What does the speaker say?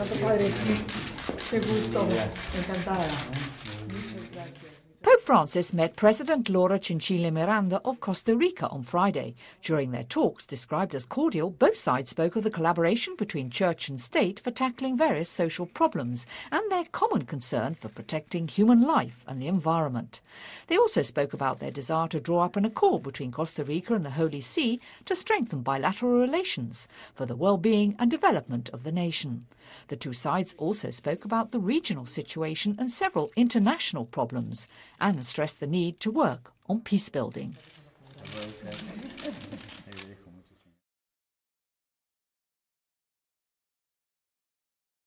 Tanto padre, qué gusto, encantada. Pope Francis met President Laura Chinchilla Miranda of Costa Rica on Friday. During their talks, described as cordial, both sides spoke of the collaboration between church and state for tackling various social problems and their common concern for protecting human life and the environment. They also spoke about their desire to draw up an accord between Costa Rica and the Holy See to strengthen bilateral relations for the well-being and development of the nation. The two sides also spoke about the regional situation and several international problems, and stressed the need to work on peace building.